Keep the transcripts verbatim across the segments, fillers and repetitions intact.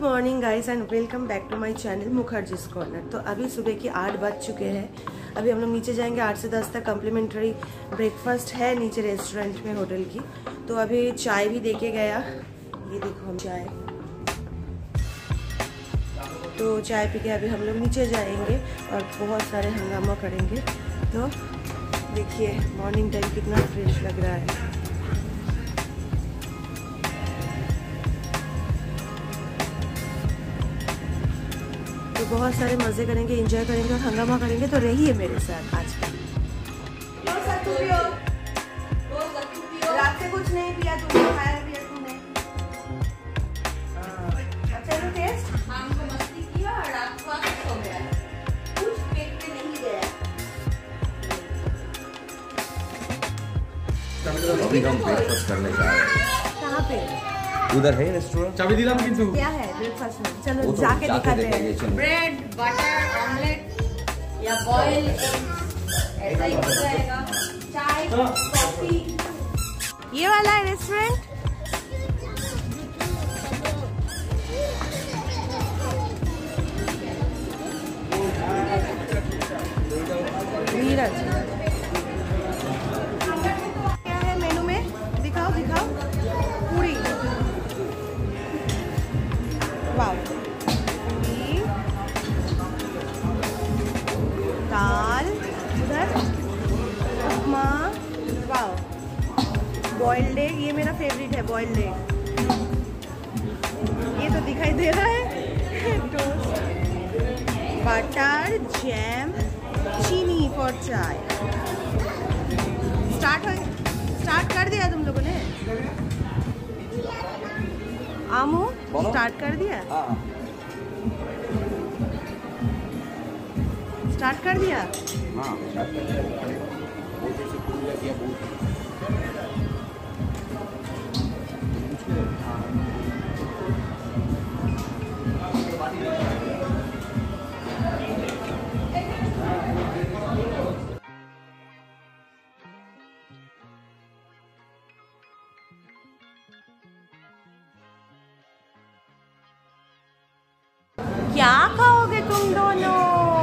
Morning guys and welcome back to my channel Mukherjee's corner. तो अभी सुबह के आठ बज चुके हैं। अभी हम लोग नीचे जाएंगे आठ से दस तक। कम्प्लीमेंट्री ब्रेकफास्ट है नीचे रेस्टोरेंट में, होटल की। तो अभी चाय भी देके गया, ये देखो हम चाय। तो चाय पी के अभी हम लोग नीचे जाएंगे और बहुत सारे हंगामा करेंगे। तो देखिए मॉर्निंग टाइम कितना फ्रेश लग रहा है। तो बहुत सारे मज़े करेंगे, एंजॉय करेंगे और हंगामा करेंगे। तो रहिए मेरे साथ आज का। रात से कुछ नहीं पिया तुमने, खाया पिया तुमने? अच्छा तो टेस्ट हमको मस्ती किया और रात को आके सो गया, कुछ पेट में नहीं गया। अभी हम ब्रेकफास्ट करने जा रहे हैं। कहाँ पे? उधर है रेस्टोरेंट। चाबी दिला किन से? क्या है ब्रेकफास्ट में? चलो तो जाके दिखाते हैं। ब्रेड, बटर, ऑमलेट या बॉयल ऐसा ही हो जाएगा। चाय, कॉफी। ये वाला है रेस्टोरेंट। नीरज क्या है मेनू में? दिखाओ दिखाओ। पूरी, वाव, पूरी, दाल, उधर उपमा, वाव, बॉइल्ड एग। ये मेरा फेवरेट है बॉइल्ड एग। ये तो दिखाई दे रहा है। टोस्ट, बटर, जैम, चीनी फॉर चाय। स्टार्ट हो स्टार्ट कर दिया तुम लोगों ने? आमू स्टार्ट कर दिया? स्टार्ट कर दिया? हाँ, क्या खाओगे तुम दोनों?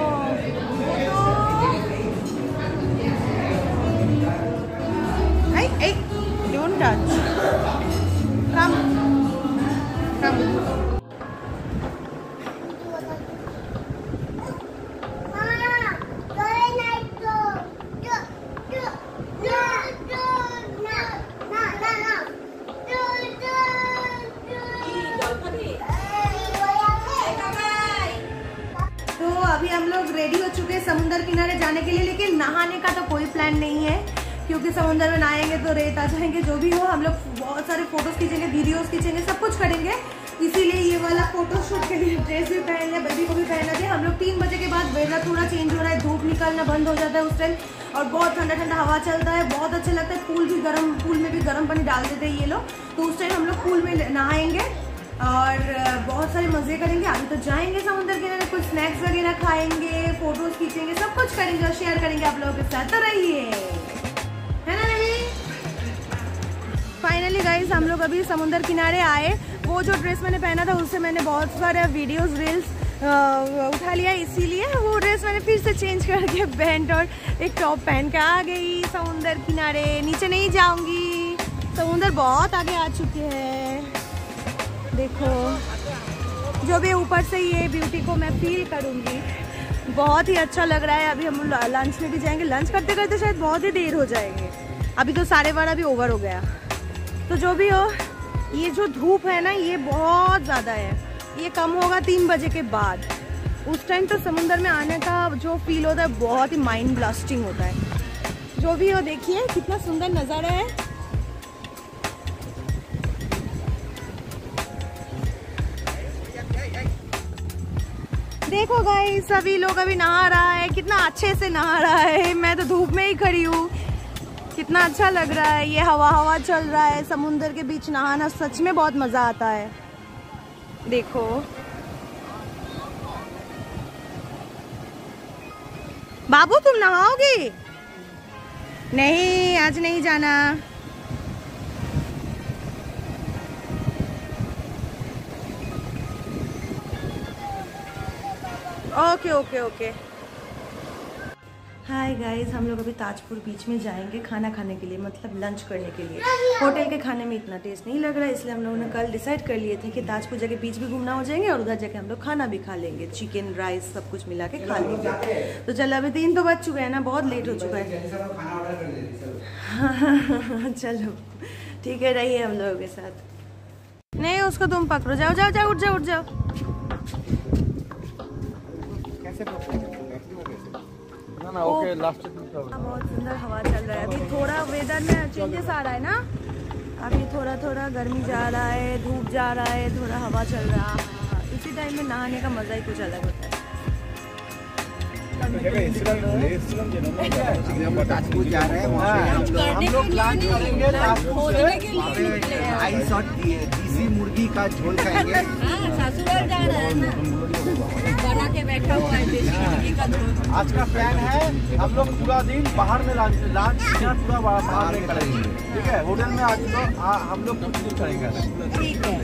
Hey, hey, don't touch. Come, come. अभी हम लोग रेडी हो चुके हैं समुंदर किनारे जाने के लिए, लेकिन नहाने का तो कोई प्लान नहीं है क्योंकि समुंदर में नहाएंगे तो रेत आ जाएंगे। जो भी हो, हम लोग बहुत सारे फोटोज खींचेंगे, वीडियोस खींचेंगे, सब कुछ करेंगे। इसीलिए ये वाला फोटो शूट के लिए ड्रेस भी पहन लिया, बेबी को भी पहना दिया। हम लोग तीन बजे के बाद वेदर थोड़ा चेंज हो रहा है, धूप निकलना बंद हो जाता है उस टाइम, और बहुत ठंडा ठंडा हवा चलता है, बहुत अच्छा लगता है। पूल भी गर्म, पूल में भी गर्म पानी डाल देते हैं ये लोग, तो उस टाइम हम लोग पूल में नहाएंगे और बहुत सारे मजे करेंगे। अभी तो जाएंगे समुद्र किनारे, कुछ स्नैक्स वगैरह खाएंगे, फोटोज खींचेंगे, सब कुछ करेंगे और शेयर करेंगे आप लोगों के साथ। तो रहिए, है ना नहीं? फाइनली गाइस हम लोग अभी समुद्र किनारे आए। वो जो ड्रेस मैंने पहना था उससे मैंने बहुत सारे वीडियोस रील्स उठा लिया, इसीलिए वो ड्रेस मैंने फिर से चेंज करके पैंट और एक टॉप पहन के आ गई समुद्र किनारे। नीचे नहीं जाऊंगी, समुद्र बहुत आगे आ चुके हैं। देखो, जो भी ऊपर से ये ब्यूटी को मैं फील करूंगी, बहुत ही अच्छा लग रहा है। अभी हम लंच में भी जाएंगे, लंच करते करते शायद बहुत ही देर हो जाएंगे। अभी तो साढ़े बारह भी ओवर हो गया। तो जो भी हो, ये जो धूप है ना, ये बहुत ज़्यादा है। ये कम होगा तीन बजे के बाद। उस टाइम तो समुद्र में आने का जो फील होता है बहुत ही माइंड ब्लास्टिंग होता है। जो भी हो, देखिए कितना सुंदर नज़ारा है। देखो गाइस, सभी लोग अभी नहा रहा है, कितना अच्छे से नहा रहा है। मैं तो धूप में ही खड़ी हूँ, कितना अच्छा लग रहा है। ये हवा हवा चल रहा है, समुद्र के बीच नहाना सच में बहुत मजा आता है। देखो बाबू, तुम नहाओगी? नहीं, आज नहीं जाना। Okay okay okay. Hi guys, हम लोग अभी ताजपुर बीच में जाएंगे खाना खाने के लिए, मतलब लंच करने के लिए। होटल के खाने में इतना टेस्ट नहीं लग रहा है, इसलिए हम लोगों ने कल डिसाइड कर लिए थे कि ताजपुर जाके बीच भी घूमना हो जाएंगे और उधर जाके हम लोग खाना भी खा लेंगे, चिकन राइस सब कुछ मिला के खा लेंगे। तो चलो अभी तीन तो बज चुके हैं ना, बहुत लेट हो चुका है। चलो ठीक है, रहिए हम लोगों के साथ। नहीं उसको तुम पकड़ो, जाओ जाओ जाओ, उठ जाओ उठ जाओ। ना ओके लास्ट बहुत सुंदर हवा चल रहा है। अभी थोड़ा वेदर में चेंजेस आ रहा है ना, अभी थोड़ा थोड़ा गर्मी जा रहा है, धूप जा रहा है, थोड़ा हवा चल रहा है। इसी टाइम में नहाने का मजा ही कुछ अलग होता है। हम लोग प्लान करेंगे आइस और देसी मुर्गी का झोल खाएंगे। ससुराल जा रहा है ना, बना के बैठा हुआ है देसी मुर्गी का झोल। आज का प्लान है हम लोग पूरा दिन बाहर में लंच लंच पूरा बाहर में करेंगे, ठीक है। होटल में आज तो हम लोग कुछ नहीं करेंगे, ठीक है।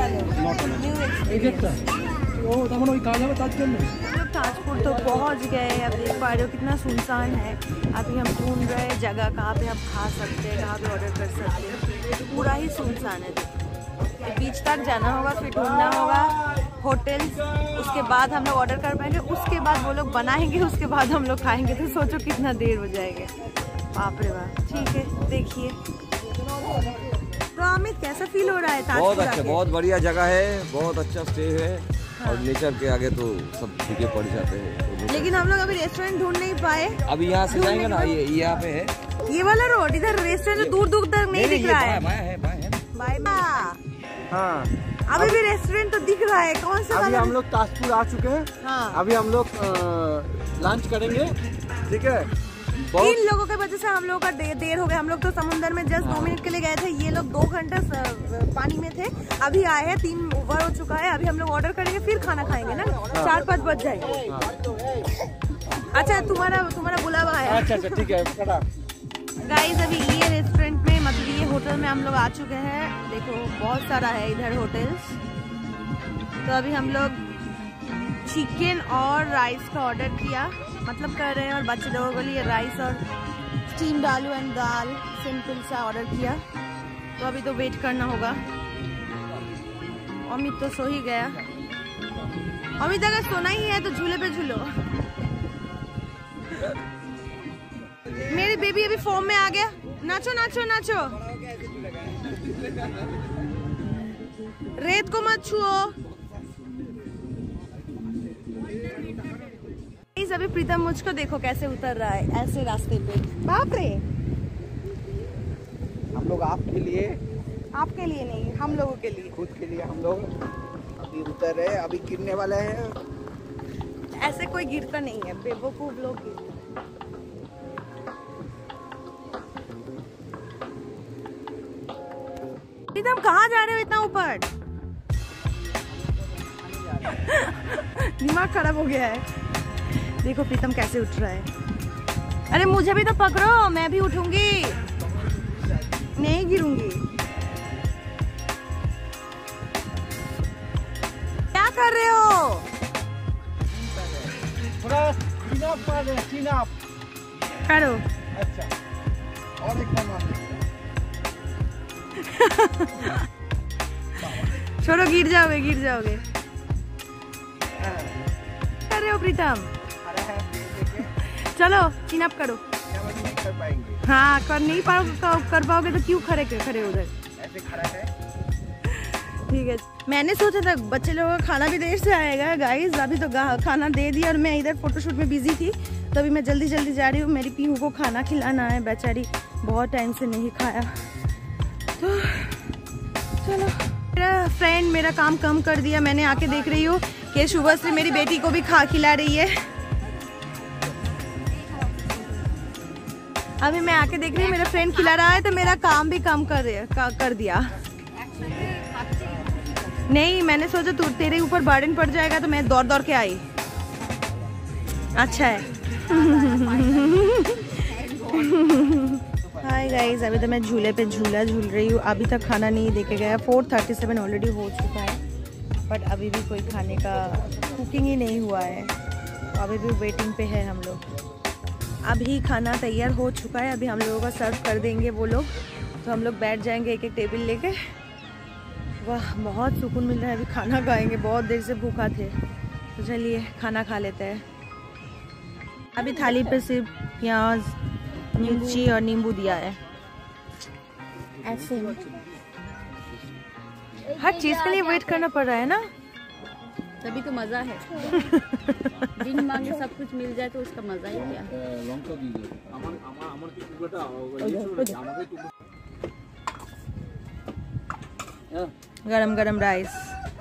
ताजपुर तो पहुंच गए। अब देख पा रहे हो कितना सुनसान है। अभी हम ढूंढ रहे हैं जगह कहाँ पे हम खा सकते हैं, कहाँ पे ऑर्डर कर सकते हैं। पूरा ही सुनसान है। बीच तक जाना होगा, फिर ढूंढना होगा होटल, उसके बाद हम लोग ऑर्डर कर पाएंगे, उसके बाद वो लोग बनाएंगे, उसके बाद हम लोग खाएंगे। तो सोचो कितना देर हो जाएगा। बाप रे बाप। ठीक है देखिए। तो अमित कैसा फील हो रहा है? बहुत अच्छा, बहुत बढ़िया जगह है, बहुत अच्छा स्टे है। हाँ। और नेचर के आगे तो सब फीके पड़ जाते हैं। लेकिन हम लोग अभी रेस्टोरेंट ढूंढ नहीं पाए। अभी यहाँ से जाएंगे ना, ये यहाँ पे है ये वाला रोड। इधर रेस्टोरेंट दूर दूर तक नहीं दिख रहा है। Bye bye. हाँ अभी भी रेस्टोरेंट तो दिख रहा है। कौन सा? अभी हम लोग ताजपुर आ चुके हैं। हाँ। अभी हम लोग लंच करेंगे, ठीक है। इन लोगों की वजह से हम लोगों का दे, देर हो गया। हम लोग तो समुद्र में जस्ट दो मिनट के लिए गए थे, ये लोग दो घंटे पानी में थे। अभी आए हैं, तीन ओवर हो चुका है। अभी हम लोग ऑर्डर करेंगे, फिर खाना खाएंगे ना। हाँ। चार पाँच बज जाएंगे। हाँ। अच्छा तुम्हारा तुम्हारा बुलावा है। अच्छा अच्छा ठीक है। गाइस अभी ये रेस्टोरेंट में, मतलब ये होटल में हम लोग आ चुके हैं। देखो बहुत सारा है इधर होटल्स। तो अभी हम लोग चिकन और राइस का ऑर्डर किया, मतलब कर रहे हैं। और बच्चे लोगों के लिए राइस और स्टीम्ड आलू एंड दाल सिंपल सा ऑर्डर किया। तो अभी तो वेट करना होगा। अमित तो सो ही गया। अमित अगर सोना ही है तो झूले पे झूलो। मेरी बेबी अभी फॉर्म में आ गया। नाचो नाचो नाचो। रेत को मत छुओ। अभी प्रीतम मुझको देखो कैसे उतर रहा है ऐसे रास्ते पे। बाप रे। हम लोग आपके लिए, आपके लिए नहीं, हम लोगों के लिए, खुद के लिए हम लोग अभी उतर रहे हैं। अभी गिरने वाला है। ऐसे कोई गिरता नहीं है, बेवकूफ लोग गिरते। प्रीतम कहाँ जा रहे हो इतना ऊपर? दिमाग खराब हो गया है। देखो प्रीतम कैसे उठ रहा है। अरे मुझे भी तो पकड़ो, मैं भी उठूंगी, नहीं गिरूंगी। क्या कर रहे हो? थोड़ा सीन अप कर रहे हैं, सीन अप करो। अच्छा और एक बार छोड़ो, गिर जाओगे गिर जाओगे। कर रहे हो प्रीतम? चलो चिन अप करो। नहीं कर पाएंगे। हाँ कर नहीं पाओगे, कर पाओगे तो क्यों खड़े खड़े उधर ऐसे खड़ा है। ठीक है। मैंने सोचा था बच्चे लोगों का खाना भी देर से आएगा। गाइस अभी तो खाना दे दिया और मैं इधर फोटोशूट में बिजी थी, तो अभी मैं जल्दी जल्दी जा रही हूँ। मेरी पीहू को खाना खिलाना है, बेचारी बहुत टाइम से नहीं खाया। तो चलो, मेरा फ्रेंड मेरा काम कम कर दिया। मैंने आके देख रही हूँ कि सुबह से मेरी बेटी को भी खा खिला रही है। अभी मैं आके देख रही हूँ मेरा फ्रेंड खिला रहा है, तो मेरा काम भी कम कर कर दिया। नहीं मैंने सोचा तू तेरे ऊपर बर्डन पड़ जाएगा, तो मैं दौड़ दौड़ के आई। अच्छा है। हाय गाइस, अभी तो मैं झूले पे झूला झूल रही हूँ। अभी तक खाना नहीं देके गया। फोर थर्टी सेवन ऑलरेडी हो चुका है, बट अभी भी कोई खाने का कुकिंग ही नहीं हुआ है। अभी भी वेटिंग पे है हम लोग। अभी खाना तैयार हो चुका है, अभी हम लोगों का सर्व कर देंगे वो लोग, तो हम लोग बैठ जाएंगे एक एक टेबल लेके। वाह बहुत सुकून मिल रहा है, अभी खाना खाएंगे, बहुत देर से भूखा थे। तो चलिए खाना खा लेते हैं। अभी थाली पे सिर्फ प्याज, मिर्ची और नींबू दिया है। ऐसे हर चीज के लिए वेट करना पड़ रहा है ना, तभी तो मजा है। बिन मांगे सब कुछ मिल जाए तो उसका मजा ही क्या। गरम गरम राइस।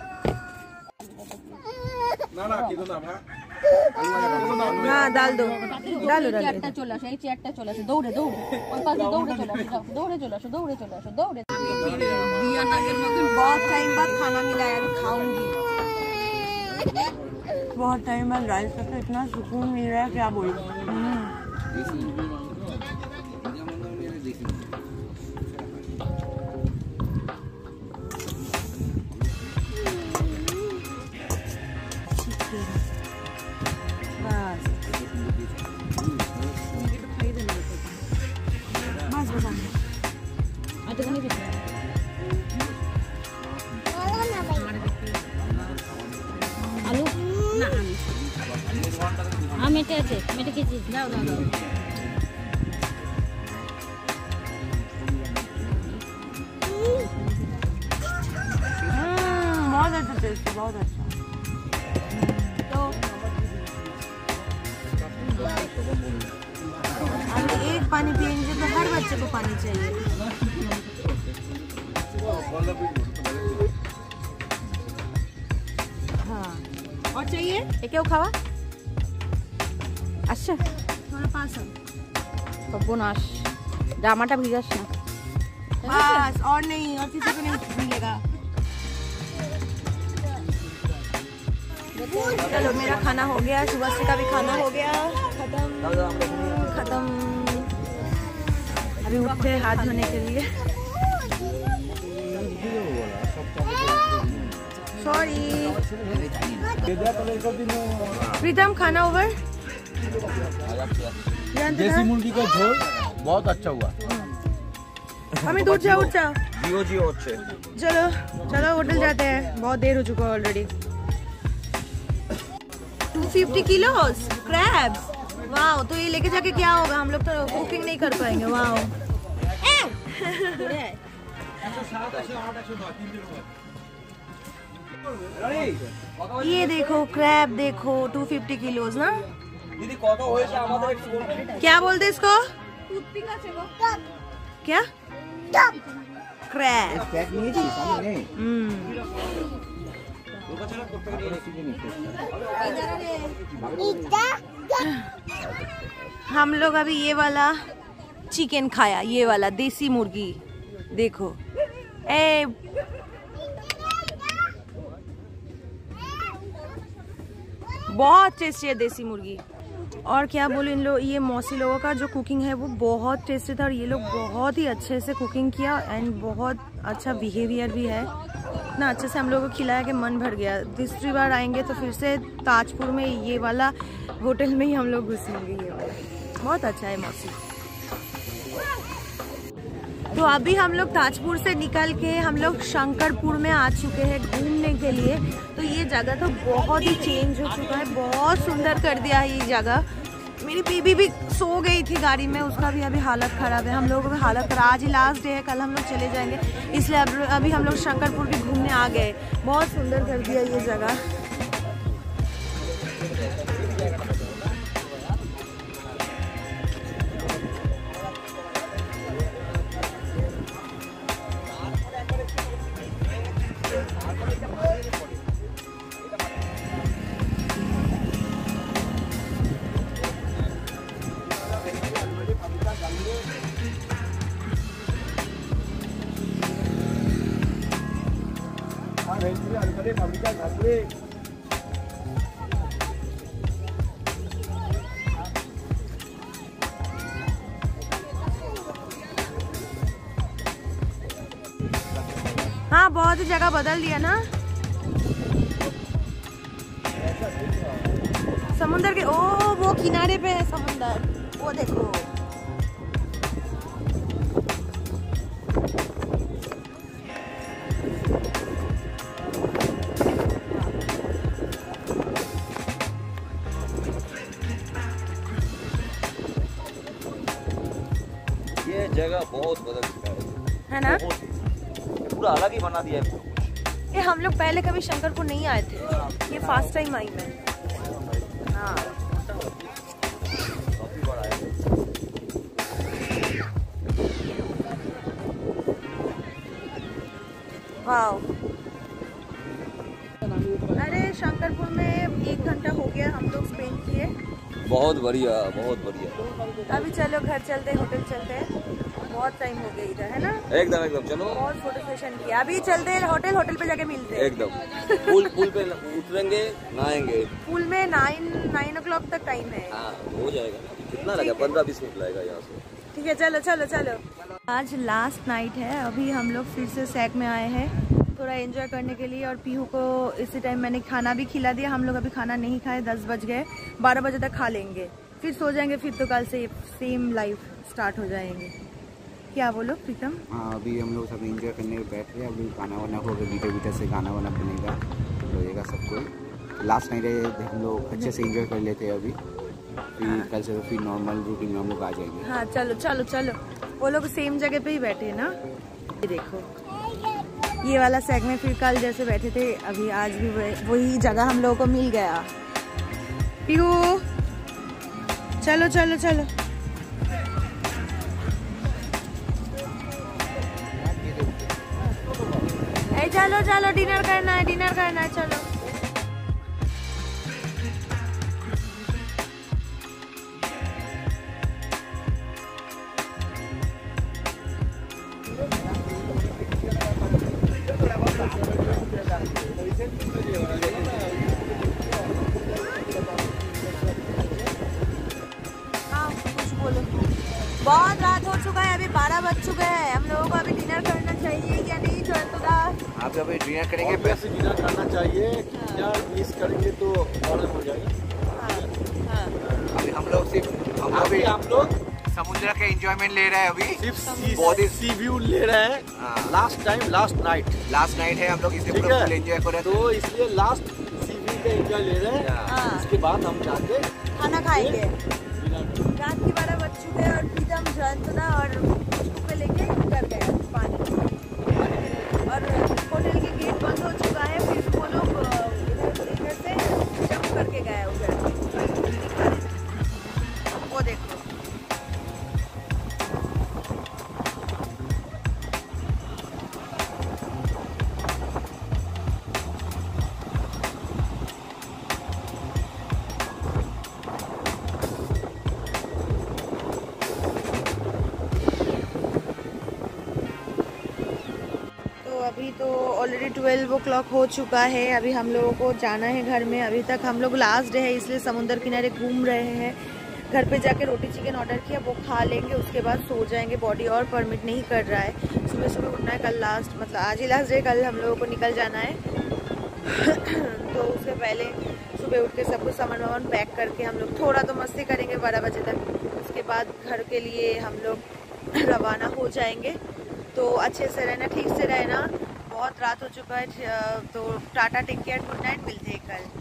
हाँ डाल दो, डालो डालो। চেয়ারটা চলে আসে, এই চেয়ারটা চলে আসে, দৌড়ে দৌড়ে ওই পাশে দৌড়ে চলে আসে, যাও দৌড়ে চলে আসো, দৌড়ে চলে আসো, দৌড়ে। दिया नागर मगर बहुत टाइम बाद खाना मिला है, अभी खाऊंगी। बहुत टाइम बाद राइस का तो इतना सुकून मिल रहा है, क्या बोलूं। बस बस बस আলু না আমি আমি মেটে আছে, মেটে খেয়েছি, দাও দাও দাও। बहुत अच्छा टेस्ट, बहुत अच्छा। तो अभी एक पानी पियेंगे तो हर बच्चे को पानी चाहिए। हाँ और चाहिए एक क्या खावा। अच्छा थोड़ा पास সর্বনাশ, জামাটা ভিজাস না। बस और नहीं, और किसी को नहीं मिलेगा। चलो मेरा खाना हो गया, सुबह से का भी खाना हो गया, खत्म खत्म। अभी उठते हैं हाथ धोने के लिए। सॉरी प्रीतम, खाना ओवर। देसी मुर्गी का झोल बहुत अच्छा हुआ। हमें दूर जाओ, उठ जाओ। जियो जियो अच्छे। चलो चलो होटल जाते हैं, बहुत देर हो चुका है already. Two fifty kilos crabs, वाह। तो ये लेके जाके क्या होगा, हम लोग तो कुकिंग नहीं कर पाएंगे। वाह ये देखो क्रैब, देखो टू फिफ्टी किलोस ना। दीदी कत হয়েছে আমাদের একটু বলবেন? क्या बोलते इसको? क्या क्रैब? पैक नहीं थी सामने नहीं। हम्म हम लोग अभी ये वाला चिकन खाया, ये वाला देसी मुर्गी देखो। ए बहुत टेस्टी है देसी मुर्गी। और क्या बोलूं, इन लोग ये मौसी लोगों का जो कुकिंग है वो बहुत टेस्टी था, और ये लोग बहुत ही अच्छे से कुकिंग किया एंड बहुत अच्छा बिहेवियर भी है। इतना अच्छे से हम लोगों को खिलाया कि मन भर गया। दूसरी बार आएंगे तो फिर से ताजपुर में ये वाला होटल में ही हम लोग घुसेंगे। ये वाला बहुत अच्छा है मौसी। तो अभी हम लोग ताजपुर से निकल के हम लोग शंकरपुर में आ चुके हैं घूमने के लिए। तो ये जगह तो बहुत ही चेंज हो चुका है, बहुत सुंदर कर दिया है ये जगह। मेरी बेबी भी सो गई थी गाड़ी में, उसका भी अभी हालत ख़राब है। हम लोगों का भी हालत खराब, आज ही लास्ट डे है, कल हम लोग चले जाएंगे, इसलिए अब अभी हम लोग शंकरपुर भी घूमने आ गए। बहुत सुंदर कर दिया ये जगह। हाँ बहुत ही जगह बदल दिया ना। समुंदर के, ओ वो किनारे पे है समुंदर, वो देखो। ये जगह बहुत बदल चुका है, है ना? पूरा अलग ही बना दिया है। ये हम लोग पहले कभी शंकरपुर नहीं आए थे, ये फर्स्ट टाइम आई मैं। हाँ काफी बड़ा है। वाओ। अरे शंकरपुर में एक घंटा हो गया हम लोग स्पेंड किए। बहुत बढ़िया, बहुत बढ़िया। अभी चलो घर चलते हैं, होटल चलते हैं, बहुत टाइम हो गया इधर, है ना? एकदम एकदम चलो। बहुत फोटो सेशन किया, अभी चलते हैं होटल, होटल पे जाके मिलते हैं। एकदम पुल पुल पे उतरेंगे, नहाएंगे। पुल में नाइन नाइन ओ क्लॉक तक टाइम है। हाँ हो जाएगा। कितना लगेगा? पंद्रह बीस मिनट लगेगा यहाँ से। ठीक है चलो चलो चलो। आज लास्ट नाइट है, अभी हम लोग फिर से सैक में आए हैं थोड़ा एंजॉय करने के लिए। और पीहू को इसी टाइम मैंने खाना भी खिला दिया। हम लोग अभी खाना नहीं खाए, दस बज गए, बारह बजे तक खा लेंगे, फिर सो जाएंगे। फिर तो कल से सेम लाइफ स्टार्ट हो जाएंगे। क्या बोलो प्रीतम? हाँ अभी हम लोग सब एंजॉय करने बैठ रहे हैं। अभी खाना वाना होगा, बीटर बीटर से गाना वाना बनेगा, होएगा सब कुछ। लास्ट नाइट है, हम लोग अच्छे से एंजॉय कर लेते हैं अभी। फिर कल से फिर नॉर्मल रूटीन में हम लोग आ जाएंगे। हाँ चलो चलो चलो। वो लोग सेम जगह पे ही बैठे हैं ना, ये देखो ये वाला सैक में। फिर कल जैसे बैठे थे, अभी आज भी वही जगह हम लोगों को मिल गया। पीहू चलो चलो चलो। ए चलो चलो, डिनर करना है, डिनर करना है, चलो। हाँ कुछ बोलो। बहुत रात हो चुका है, अभी बारह बज चुके हैं। हम लोगों को अभी डिनर करना चाहिए या नहीं जयंतदा? आप अभी डिनर करेंगे? वैसे डिनर करना चाहिए, डिनर मिस करेंगे तो प्रॉब्लम हो जाएगा। हाँ हाँ। अभी हम लोग सिर्फ हम अभी लोग आप लोग समुद्र के एंजॉयमेंट ले रहे हैं अभी। सिर्फ बहुत ही सी व्यू ले रहे हैं। हाँ। Last time last night last night है, हम लोग इसलिए ठीक पूरा है। फुल एंजॉय कर रहे हैं। तो इसलिए लास्ट सी व्यू का एंजॉय ले रहे हैं। हाँ। इसके बाद हम जाके खाना खाएंगे। डिनर रात के बारह बज चुके हैं और प्रीतम जयंतदा और खुशबू पे लेके कर गए पानी। और होटल के गेट बंद हो चुका है, फिर वो लोग इधर इधर से जंप करके गए उधर। वो देखो अभी तो ऑलरेडी ट्वेल्व ओ क्लॉक हो चुका है। अभी हम लोगों को जाना है घर में। अभी तक हम लोग लास्ट डे है इसलिए समुद्र किनारे घूम रहे हैं। घर पे जाके रोटी चिकन ऑर्डर किया, वो खा लेंगे, उसके बाद सो जाएंगे। बॉडी और परमिट नहीं कर रहा है, सुबह सुबह उठना है। कल लास्ट मतलब आज ही लास्ट डे, कल हम लोगों को निकल जाना है। तो उससे पहले सुबह उठ के सब कुछ सामान वामान पैक करके हम लोग थोड़ा तो मस्ती करेंगे बारह बजे तक। उसके बाद घर के लिए हम लोग रवाना हो जाएंगे। तो अच्छे से रहना, ठीक से रहना। बहुत रात हो चुका है, तो tata take care, good night, मिलते हैं कल।